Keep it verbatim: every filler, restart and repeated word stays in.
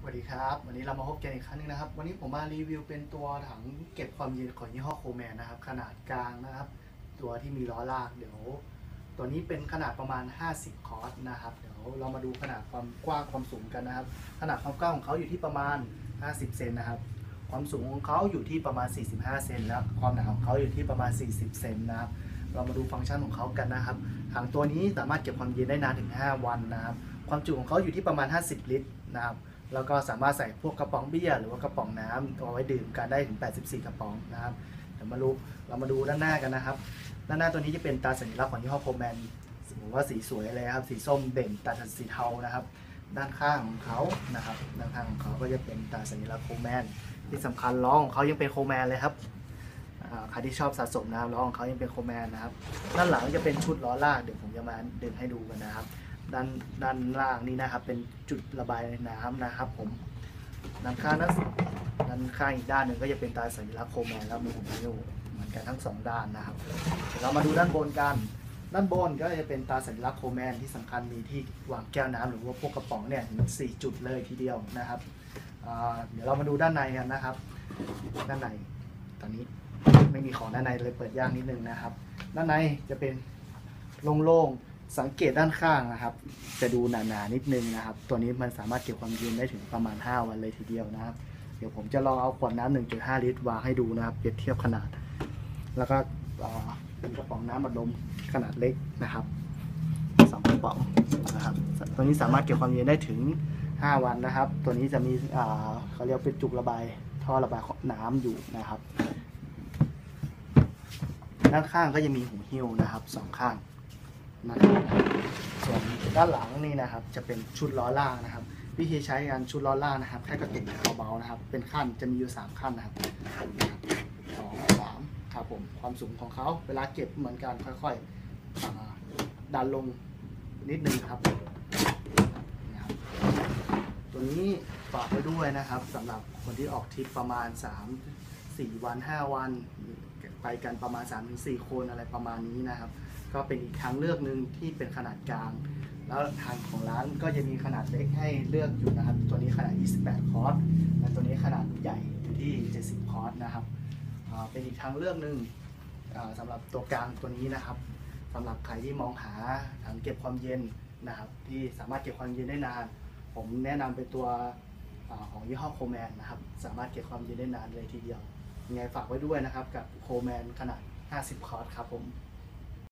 สวัสดีครับวันนี้เรามาพบกันอีกครั้งนึงนะครับวันนี้ผมมารีวิวเป็นตัวถังเก็บความเย็นของยี่ห้อโคแมนนะครับขนาดกลางนะครับตัวที่มีล้อลากเดี๋ยวตัวนี้เป็นขนาดประมาณห้าสิบคอร์สนะครับเดี๋ยวเรามาดูขนาดความกว้างความสูงกันนะครับขนาดความกว้างของเขาอยู่ที่ประมาณห้าสิบเซนนะครับความสูงของเขาอยู่ที่ประมาณสี่สิบห้าเซนนะครับความหนาของเขาอยู่ที่ประมาณสี่สิบเซนนะครับเรามาดูฟังก์ชันของเขากันนะครับถังตัวนี้สามารถเก็บความเย็นได้นานถึงห้าวันนะครับความจุของเขาอยู่ที่ประมาณห้าสิบลิตรนะครับแล้วก็สามารถใส่พวกกระป๋องเบียร์หรือว่ากระป๋องน้ำเอาไว้ดื่มกันได้ถึงแปดสิบสี่กระป๋องนะครับเดี๋ยวมาดูเรามาดูด้านหน้ากันนะครับด้านหน้าตัวนี้จะเป็นตาสัญลักษณ์ของยี่ห้อโคแมนผมว่าสีสวยเลยครับสีส้มเด่นตัดกับสีเทานะครับด้านข้างของเขานะครับด้านข้างของเขาก็จะเป็นตาสัญลักษณ์โคแมนที่สำคัญล้อของเขายังเป็นโคแมนเลยครับใครที่ชอบสะสมนะครับล้อของเขายังเป็นโคแมนนะครับด้านหลังจะเป็นชุดล้อลากเดี๋ยวผมจะมาดึงให้ดูกันนะครับด้านด้านล่างนี้นะครับเป็นจุดระบายน้ำนะครับผมด้านข้างนั้นด้านข้างอีกด้านหนึ่งก็จะเป็นตาสัญลักษณ์โคแมนแล้วมีหัวนิ้วเหมือนกันทั้งสองด้านนะครับเดี๋ยวเรามาดูด้านบนกันด้านบนก็จะเป็นตาสัญลักษณ์โคแมนที่สำคัญมีที่วางแก้วน้ำหรือว่าพวกกระป๋องเนี่ยถึงสี่จุดเลยทีเดียวนะครับเดี๋ยวเรามาดูด้านในกันนะครับด้านในตอนนี้ไม่มีของด้านในเลยเปิดยากนิดนึงนะครับด้านในจะเป็นโล่งๆสังเกตด้านข้างนะครับจะดูหนาๆนิดนึงนะครับตัวนี้มันสามารถเก็บความเย็นได้ถึงประมาณห้าวันเลยทีเดียวนะครับเดี๋ยวผมจะลองเอาขวดน้ำ หนึ่งจุดห้า ลิตรวางให้ดูนะครับเปรียบเทียบขนาดแล้วก็เป็นกระป๋องน้ำอัดลมขนาดเล็กนะครับสองกระป๋องนะครับตัวนี้สามารถเก็บความเย็นได้ถึงห้าวันนะครับตัวนี้จะมีเขาเรียกเป็นจุกระบายท่อระบายน้ำอยู่นะครับด้านข้างก็จะมีหูหิ้วนะครับสองข้างนะครับส่วนด้านหลังนี่นะครับจะเป็นชุดล้อล่างนะครับวิธีใช้งานชุดล้อล่างนะครับแค่กระตุกเบาๆนะครับเป็นขั้นจะมีอยู่สามขั้นนะครับสองสามครับผมความสูงของเขาเวลาเก็บเหมือนกันค่อยๆดันลงนิดนึงครับตัวนี้ฝากไว้ด้วยนะครับสำหรับคนที่ออกทริปประมาณสาม สี่วันห้าวันไปกันประมาณ สามถึงสี่ คนอะไรประมาณนี้นะครับก็เป็นอีกทางเลือกหนึ่งที่เป็นขนาดกลางแล้วทางของร้านก็จะมีขนาดเล็กให้เลือกอยู่นะครับตัวนี้ขนาดยี่สิบแปดคอร์สและตัวนี้ขนาดใหญ่อยู่ที่เจ็ดสิบคอร์สนะครับเป็นอีกทางเลือกหนึ่งสำหรับตัวกลางตัวนี้นะครับสำหรับใครที่มองหาถังเก็บความเย็นนะครับที่สามารถเก็บความเย็นได้นานผมแนะนำเป็นตัวของยี่ห้อโคแมนนะครับสามารถเก็บความเย็นได้นานเลยทีเดียวยังไงฝากไว้ด้วยนะครับกับโคแมนขนาดห้าสิบคอร์สครับผม